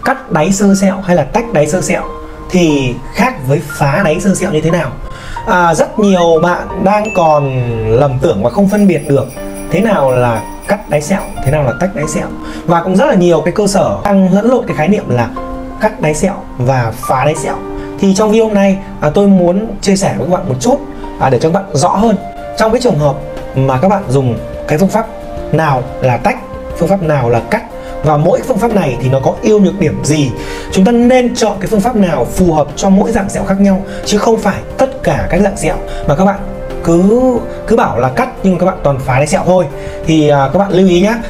cắt đáy xơ sẹo hay là tách đáy xơ sẹo thì khác với phá đáy xơ sẹo như thế nào? Rất nhiều bạn đang còn lầm tưởng và không phân biệt được thế nào là cắt đáy sẹo, thế nào là tách đáy sẹo. Và cũng rất là nhiều cái cơ sở đang lẫn lộn cái khái niệm là cắt đáy sẹo và phá đáy sẹo. Thì trong video hôm nay tôi muốn chia sẻ với các bạn một chút để cho các bạn rõ hơn trong cái trường hợp mà các bạn dùng cái phương pháp nào là tách, phương pháp nào là cắt, và mỗi phương pháp này thì nó có ưu nhược điểm gì. Chúng ta nên chọn cái phương pháp nào phù hợp cho mỗi dạng sẹo khác nhau, chứ không phải tất cả các dạng sẹo mà các bạn cứ bảo là cắt nhưng mà các bạn toàn phá đáy sẹo thôi. Thì các bạn lưu ý nhé.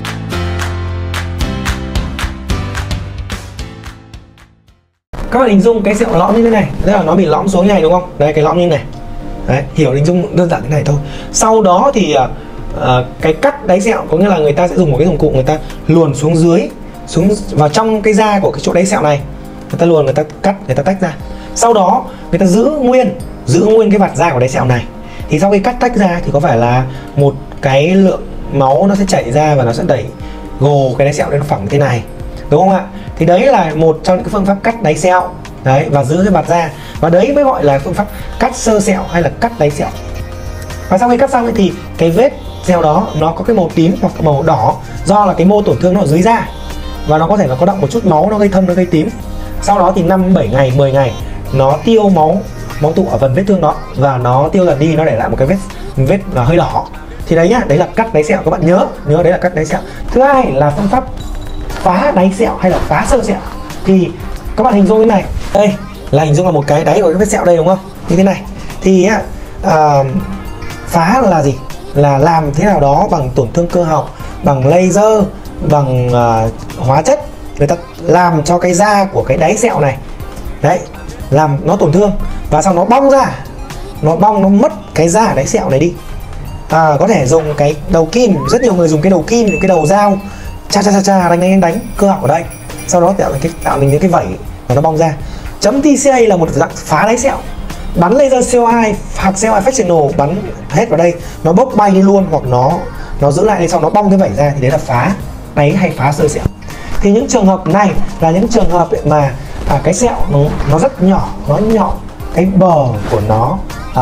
Các bạn hình dung cái sẹo lõm như thế này, tức là nó bị lõm xuống như này đúng không? Đây, cái lõm như này. Đấy, hiểu hình dung đơn giản thế này thôi. Sau đó thì cái cắt đáy sẹo có nghĩa là người ta sẽ dùng một cái dụng cụ, người ta luồn xuống dưới, xuống vào trong cái da của cái chỗ đáy sẹo này, người ta luồn, người ta cắt, người ta tách ra. Sau đó người ta giữ nguyên cái vạt da của đáy sẹo này. Thì sau khi cắt tách ra thì có phải là một cái lượng máu nó sẽ chảy ra và nó sẽ đẩy gồ cái đáy sẹo lên phẳng thế này, đúng không ạ? Thì đấy là một trong những cái phương pháp cắt đáy sẹo đấy, và giữ cái vạt da, và đấy mới gọi là phương pháp cắt xơ sẹo hay là cắt đáy sẹo. Và sau khi cắt xong thì cái vết sẹo đó nó có cái màu tím hoặc màu đỏ do là cái mô tổn thương nó ở dưới da, và nó có thể là có đọng một chút máu, nó gây thâm, nó gây tím. Sau đó thì 5, 7 ngày, 10 ngày nó tiêu máu tụ ở phần vết thương đó và nó tiêu dần đi, nó để lại một cái vết hơi đỏ. Thì đấy nhá, đấy là cắt đáy sẹo, các bạn nhớ đấy là cắt đáy sẹo. Thứ hai là phương pháp phá đáy sẹo hay là phá xơ sẹo. Thì các bạn hình dung thế này, đây là hình dung là một cái đáy của cái vết sẹo đây đúng không? Như thế này. Thì phá là gì? Là làm thế nào đó bằng tổn thương cơ học, bằng laser, bằng hóa chất, người ta làm cho cái da của cái đáy sẹo này đấy, làm nó tổn thương và sau nó bong ra, nó mất cái da ở đáy sẹo này đi. Có thể dùng cái đầu kim, rất nhiều người dùng cái đầu kim, cái đầu dao đánh cơ học ở đây, sau đó tạo thành những cái vẩy và nó bong ra. Chấm TCA là một dạng phá đáy sẹo, bắn laser CO2 hoặc CO2 fractional bắn hết vào đây, nó bốc bay đi luôn, hoặc nó giữ lại đây, sau nó bong cái vẩy ra, thì đấy là phá đáy hay phá xơ sẹo. Thì những trường hợp này là những trường hợp mà cái sẹo nó rất nhỏ, nó nhọn, cái bờ của nó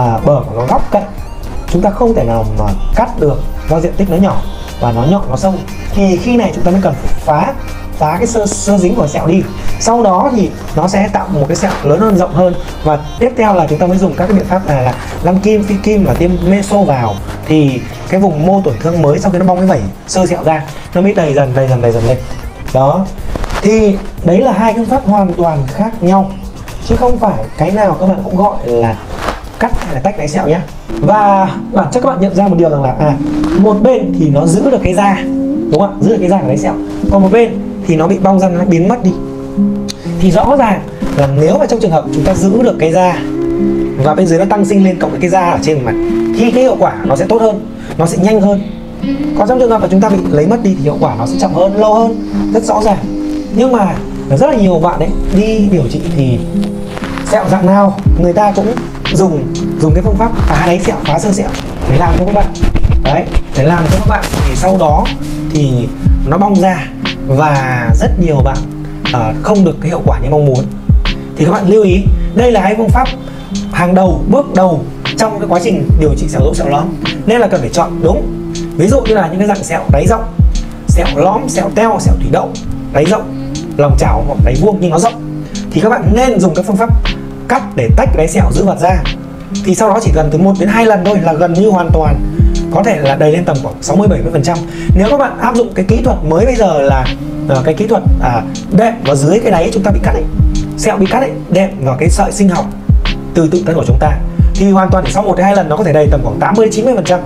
góc cạnh, chúng ta không thể nào mà cắt được do diện tích nó nhỏ và nó nhọn, nó sâu. Thì khi này chúng ta mới cần phải phá cái sơ dính của sẹo đi. Sau đó thì nó sẽ tạo một cái sẹo lớn hơn, rộng hơn, và tiếp theo là chúng ta mới dùng các cái biện pháp là lăn kim, phi kim và tiêm meso vào. Thì cái vùng mô tổn thương mới sau khi nó bong cái vẩy xơ sẹo ra, nó mới đầy dần lên. Đó. Thì đấy là hai phương pháp hoàn toàn khác nhau, chứ không phải cái nào các bạn cũng gọi là cắt hay là tách đáy sẹo nhé. Và bản chất các bạn nhận ra một điều rằng là một bên thì nó giữ được cái da, đúng không ạ, giữ được cái da của đáy sẹo, còn một bên thì nó bị bong ra, nó biến mất đi. Thì rõ ràng là nếu mà trong trường hợp chúng ta giữ được cái da và bên dưới nó tăng sinh lên cộng với cái da ở trên mặt, thì cái hiệu quả nó sẽ tốt hơn, nó sẽ nhanh hơn. Còn trong trường hợp mà chúng ta bị lấy mất đi thì hiệu quả nó sẽ chậm hơn, lâu hơn, rất rõ ràng. Nhưng mà rất là nhiều bạn đấy đi điều trị thì sẹo dạng nào người ta cũng dùng cái phương pháp phá đáy sẹo, phá xơ sẹo để làm cho các bạn. Đấy, để làm cho các bạn thì sau đó thì nó bong ra và rất nhiều bạn không được cái hiệu quả như mong muốn. Thì các bạn lưu ý, đây là hai phương pháp hàng đầu, bước đầu trong cái quá trình điều trị sẹo rỗ, sẹo lõm, nên là cần phải chọn đúng. Ví dụ như là những cái dạng sẹo đáy rộng, sẹo lõm, sẹo teo, sẹo thủy đậu, đáy rộng, lòng chảo hoặc đáy vuông nhưng nó rộng, thì các bạn nên dùng cái phương pháp cắt để tách đáy sẹo, giữ vạt da. Thì sau đó chỉ cần từ 1 đến 2 lần thôi là gần như hoàn toàn có thể là đầy lên tầm khoảng 60-70%. Nếu các bạn áp dụng cái kỹ thuật mới bây giờ là cái kỹ thuật đệm vào dưới cái đáy chúng ta bị cắt ấy, sẹo bị cắt ấy, đệm vào cái sợi sinh học từ tự thân của chúng ta, thì hoàn toàn sau 1 đến 2 lần nó có thể đầy tầm khoảng 80-90%.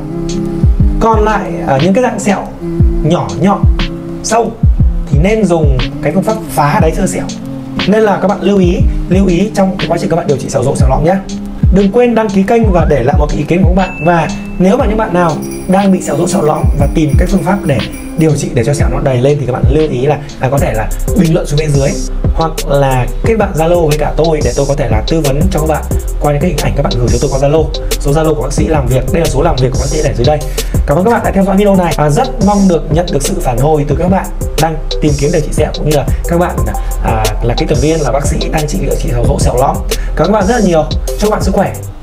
Còn lại những cái dạng sẹo nhỏ, nhọn, sâu thì nên dùng cái phương pháp phá đáy xơ sẹo. Nên là các bạn lưu ý trong cái quá trình các bạn điều trị sẹo rỗ, sẹo lõm nhé. Đừng quên đăng ký kênh và để lại một ý kiến của các bạn. Và nếu mà những bạn nào đang bị sẹo rỗ sẹo lõm và tìm các phương pháp để điều trị để cho sẹo nó đầy lên thì các bạn lưu ý là có thể là bình luận xuống bên dưới, hoặc là kết bạn Zalo với cả tôi để tôi có thể là tư vấn cho các bạn qua những cái hình ảnh các bạn gửi cho tôi qua Zalo. Số Zalo của bác sĩ làm việc, đây là số làm việc của bác sĩ để dưới đây. Cảm ơn các bạn đã theo dõi video này và rất mong được nhận được sự phản hồi từ các bạn đang tìm kiếm điều trị sẹo, cũng như là các bạn là kỹ thuật viên, là bác sĩ đang trị liệu trị sẹo rỗ sẹo lõm. Cảm ơn các bạn rất là nhiều. Chúc các bạn sức khỏe.